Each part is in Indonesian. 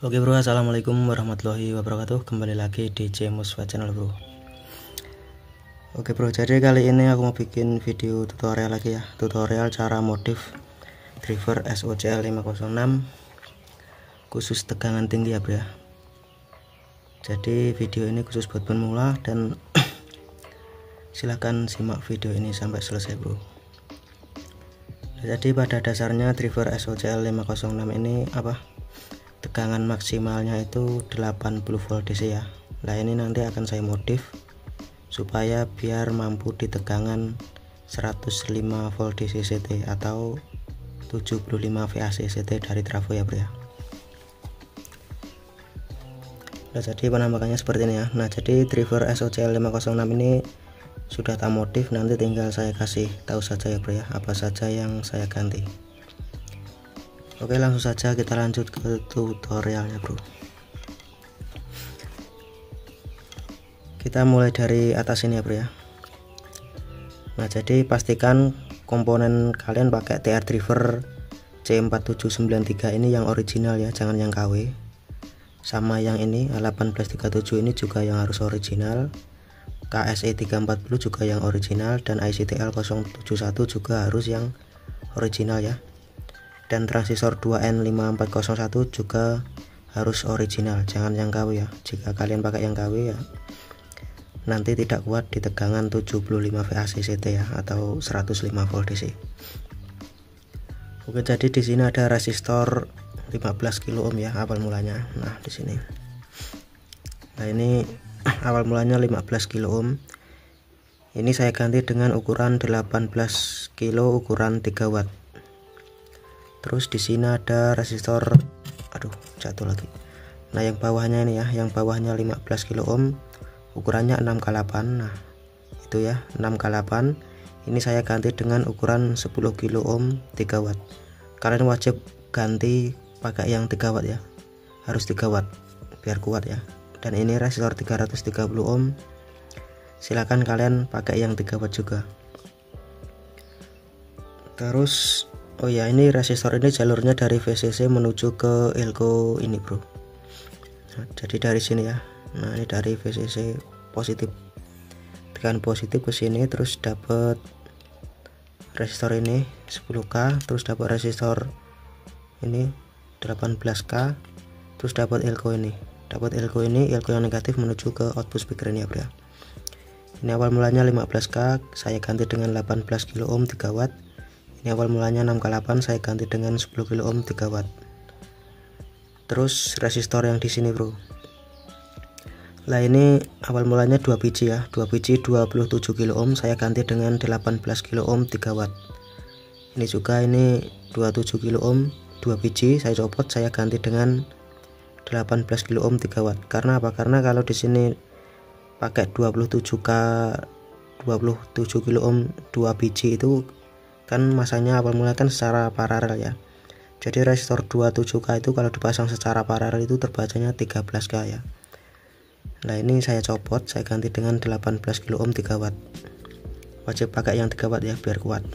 Oke bro, assalamualaikum warahmatullahi wabarakatuh. Kembali lagi di Jemuswa channel bro. Oke bro, jadi kali ini aku mau bikin video tutorial lagi ya. Tutorial cara modif driver SOCL 506 khusus tegangan tinggi ya bro ya. Jadi video ini khusus buat pemula dan silahkan simak video ini sampai selesai bro. Jadi pada dasarnya driver SOCL 506 ini tegangan maksimalnya itu 80 volt DC ya. Nah ini nanti akan saya modif supaya biar mampu di tegangan 105 volt DC CT atau 75 VAC CT dari trafo ya bro ya. Nah jadi penampakannya seperti ini ya. Nah jadi driver SOCL 506 ini sudah tak modif, nanti tinggal saya kasih tahu saja ya bro ya, apa saja yang saya ganti. Oke, langsung saja kita lanjut ke tutorialnya bro. Kita mulai dari atas ini ya bro ya. Nah jadi pastikan komponen kalian pakai TR driver C4793 ini yang original ya, jangan yang KW. Sama yang ini 1837 ini juga yang harus original, KSE 340 juga yang original, dan ICTL 071 juga harus yang original ya. Dan transistor 2N5401 juga harus original, jangan yang KW ya. Jika kalian pakai yang KW ya nanti tidak kuat di tegangan 75 VAC CT ya, atau 105 volt DC. Oke, jadi di sini ada resistor 15 kilo ohm ya awal mulanya. Nah di sini, nah ini awal mulanya 15 kilo ohm. Ini saya ganti dengan ukuran 18 kilo ukuran 3 watt. Terus di sini ada resistor, jatuh lagi. Nah yang bawahnya ini ya, yang bawahnya 15 kilo ohm, ukurannya 6x8. Nah itu ya, 6x8. Ini saya ganti dengan ukuran 10 kilo ohm 3 watt. Kalian wajib ganti pakai yang 3 watt ya, harus 3 watt biar kuat ya. Dan ini resistor 330 ohm, silakan kalian pakai yang 3 watt juga. Terus oh ya, ini resistor ini jalurnya dari VCC menuju ke elko ini bro. Nah, jadi dari sini ya. Nah ini dari VCC positif, tekan positif ke sini, terus dapat resistor ini 10K, terus dapat resistor ini 18K, terus dapat elko ini. Dapat elko ini, elko yang negatif menuju ke output speaker ini ya bro. Ini awal mulanya 15K, saya ganti dengan 18 kilo ohm 3 watt. Ini awal mulanya 6x8, saya ganti dengan 10 kilo ohm 3 watt. Terus resistor yang di sini bro. Lah ini awal mulanya 2 biji ya, 2 biji 27 kilo ohm, saya ganti dengan 18 kilo ohm 3 watt. Ini juga ini 27 kilo ohm 2 biji, saya copot, saya ganti dengan 18 kilo ohm 3 watt. Karena apa? Karena kalau di sini pakai 27 kilo ohm 2 biji itu kan masanya awal mula kan secara paralel ya. Jadi resistor 27K itu kalau dipasang secara paralel itu terbacanya 13K ya. Nah ini saya copot, saya ganti dengan 18 kilo ohm 3 watt. Wajib pakai yang 3 watt ya biar kuat.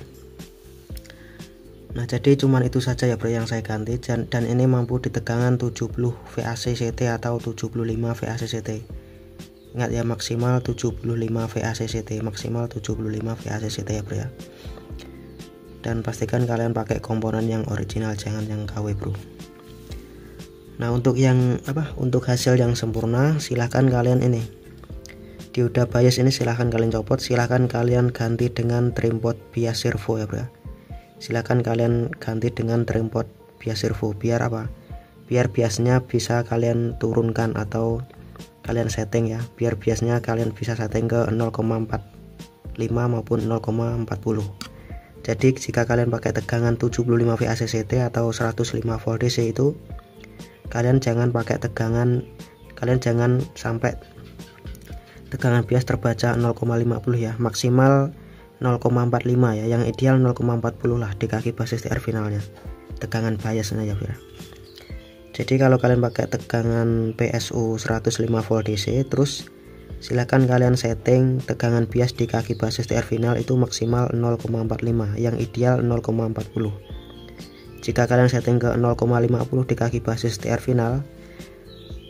Nah jadi cuman itu saja ya bro yang saya ganti, dan ini mampu di tegangan 70 VAC CT atau 75 VAC CT. Ingat ya, maksimal 75 VAC CT, maksimal 75 VAC CT ya bro ya. Dan pastikan kalian pakai komponen yang original, jangan yang KW bro. Nah untuk yang untuk hasil yang sempurna, silahkan kalian ini dioda bias ini silahkan kalian copot, silahkan kalian ganti dengan trimpot bias servo ya bro. Silahkan kalian ganti dengan trimpot bias servo, biar apa? Biar biasnya bisa kalian turunkan atau kalian setting ya, biar biasnya kalian bisa setting ke 0,45 maupun 0,40. Jadi jika kalian pakai tegangan 75 VAC CT atau 105 volt DC itu, kalian jangan pakai tegangan, kalian jangan sampai tegangan bias terbaca 0,50 ya, maksimal 0,45 ya, yang ideal 0,40 lah di kaki basis TR finalnya, tegangan biasnya ya bro. Jadi kalau kalian pakai tegangan PSU 105 volt DC, terus silahkan kalian setting tegangan bias di kaki basis TR final itu maksimal 0,45, yang ideal 0,40. Jika kalian setting ke 0,50 di kaki basis TR final,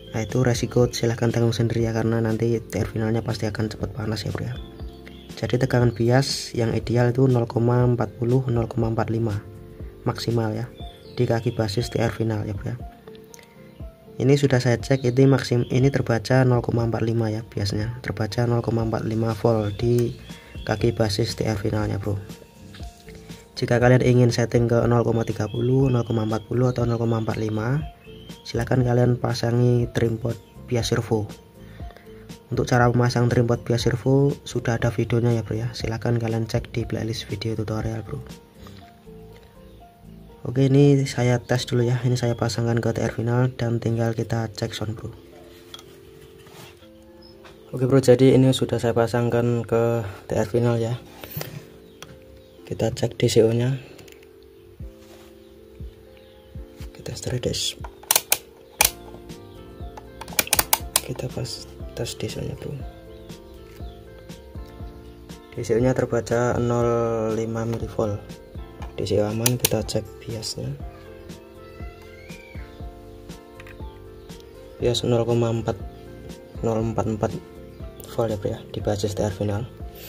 Nah itu resiko silahkan tanggung sendiri ya, karena nanti TR finalnya pasti akan cepat panas ya bro ya. Jadi tegangan bias yang ideal itu 0,40 0,45 maksimal ya di kaki basis TR final ya bro ya. Ini sudah saya cek, ini terbaca 0,45 ya, biasanya terbaca 0,45 volt di kaki basis TR finalnya bro. Jika kalian ingin setting ke 0,30 0,40 atau 0,45, silahkan kalian pasangi trimpot bias servo. Untuk cara memasang trimpot bias servo sudah ada videonya ya bro ya, silahkan kalian cek di playlist video tutorial bro. Oke, ini saya tes dulu ya, ini saya pasangkan ke TR final dan tinggal kita cek sound bro. Oke bro, jadi ini sudah saya pasangkan ke TR final ya. Kita cek DCO nya, kita straight dash, kita tes DCO nya bro. DCO nya terbaca 0,5 mV, DCO aman. Kita cek biasnya, bias 0,44 volt ya bro ya di basis TR final,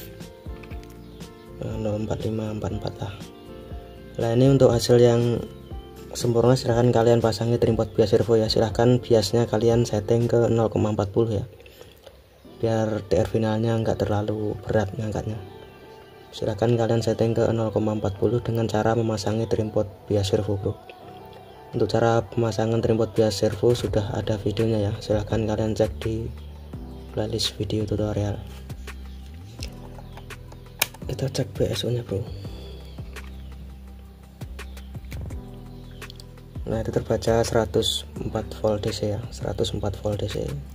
0,4544 lah. Nah ini untuk hasil yang sempurna silahkan kalian pasangi trimpot bias servo ya, silahkan biasnya kalian setting ke 0,40 ya, biar TR finalnya enggak terlalu berat ngangkatnya. Silahkan kalian setting ke 0,40 dengan cara memasangi trimpot bias servo bro. Untuk cara pemasangan trimpot bias servo sudah ada videonya ya, silahkan kalian cek di playlist video tutorial. Kita cek BSO nya bro. Nah itu terbaca 104 volt DC ya, 104 volt DC,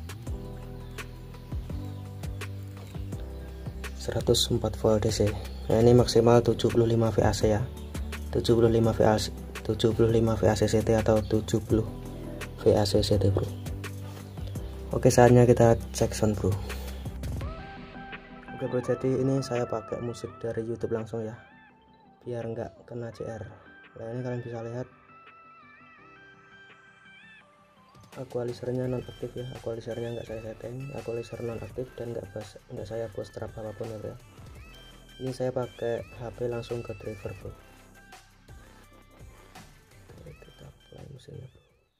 104 volt DC. Nah ini maksimal 75 VAC ya, 75 VAC CT atau 70 VAC CT bro. Oke, saatnya kita cek sound bro. Oke bro, jadi ini saya pakai musik dari YouTube langsung ya, biar nggak kena CR. Nah ini kalian bisa lihat equalizernya non aktif ya, equalizernya nggak saya setting, equalizer non aktif dan nggak saya bootstrap apapun ya bro. Ini saya pakai HP langsung ke driver bro. Oke, kita play musiknya bro.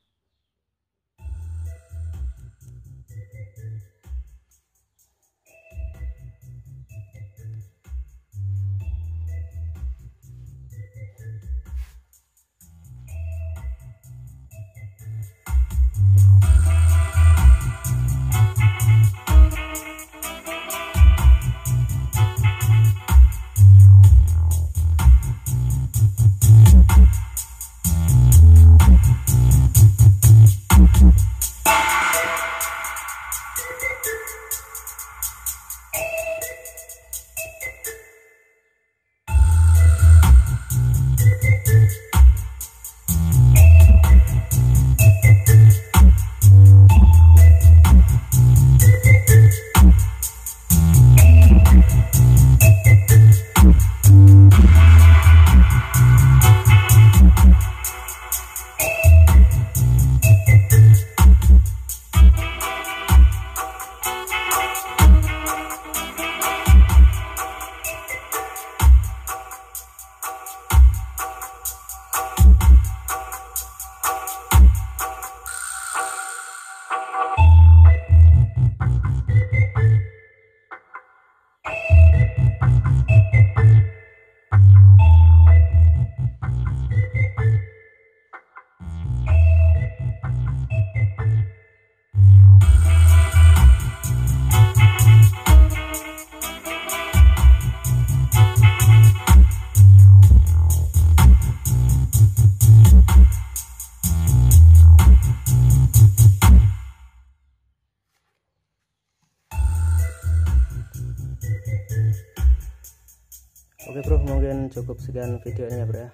Oke bro, mungkin cukup sekian videonya bro ya.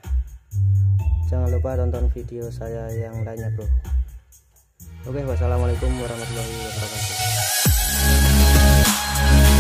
Jangan lupa tonton video saya yang lainnya bro. Oke, wassalamualaikum warahmatullahi wabarakatuh.